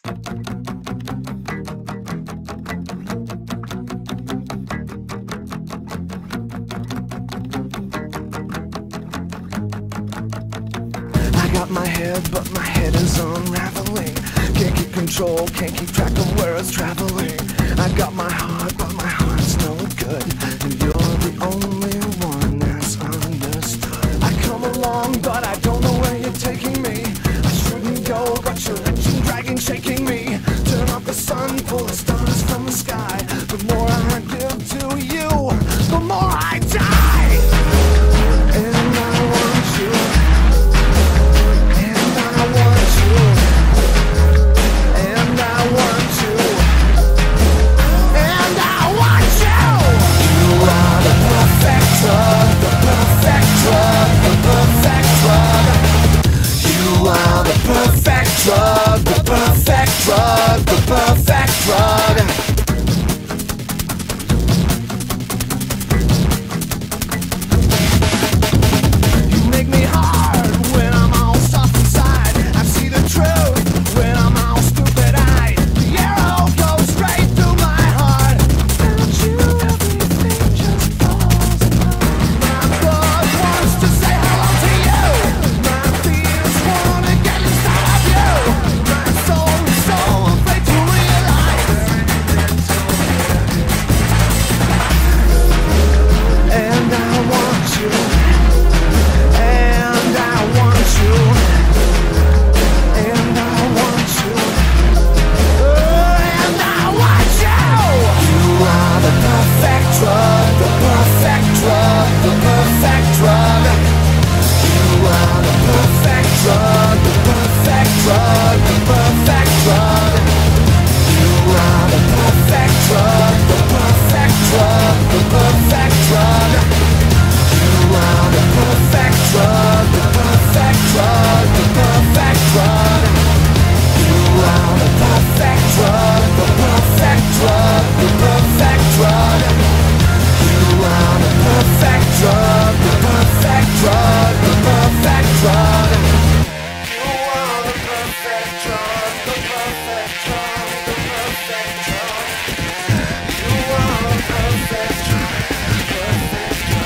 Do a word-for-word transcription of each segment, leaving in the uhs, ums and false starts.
Got my head, but my head is unraveling. Can't keep control, can't keep track of where it's traveling. I got my heart, but my heart's no good, and you're the only one that's understood. I come along, but I don't know where you're taking me. I shouldn't go, but you're reaching, dragging, shaking me. Turn off the sun, pull the stars from the sky. The more I give to you, the more I die. And I want you. Drug, the perfect drug, the perfect drug. You make me hard when I'm all soft inside. I see the truth when I'm all stupid-eyed. The arrow goes straight through my heart. Without you, everything just falls apart. My blood wants to say hello to you. My fears wanna get inside of you. My soul is so afraid to realize. And I want you. And I want you. And I want you. And I want you. You are the perfect drug, the perfect drug, the perfect drug. You are the perfect drug, the perfect drug, the perfect drug. You are the perfect drug, the perfect drug, the perfect drug. You are the perfect drug, the perfect drug, the perfect drug. You are the perfect drug, the perfect drug, the perfect drug. You are the perfect drug, the perfect drug, the perfect drug. You are the perfect drug, the perfect drug, the perfect drug. You are the perfect drug, perfect drug.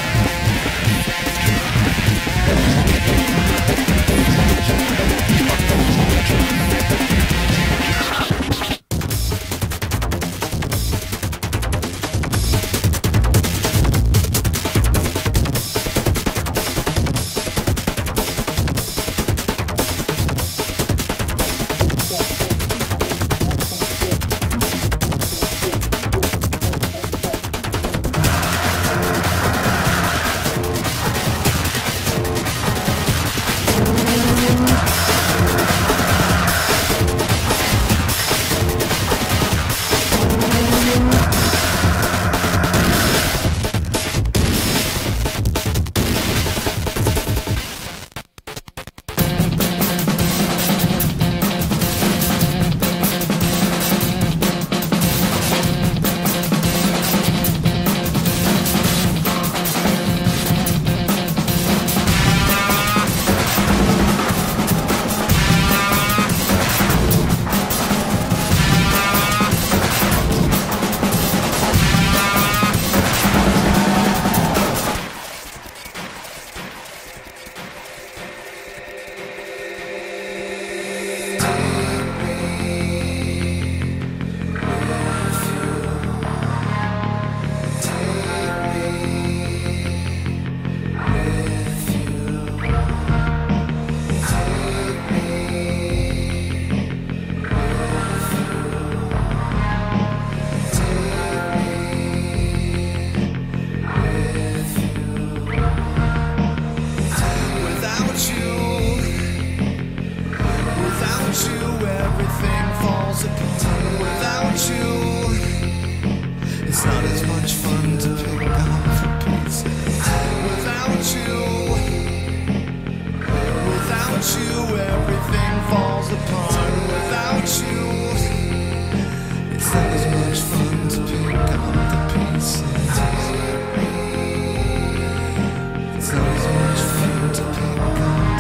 It's not as much fun to pick up.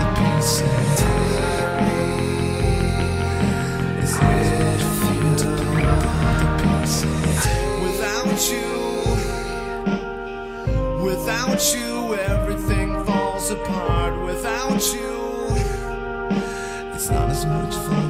Without you, everything falls apart. Without you, it's not as much fun.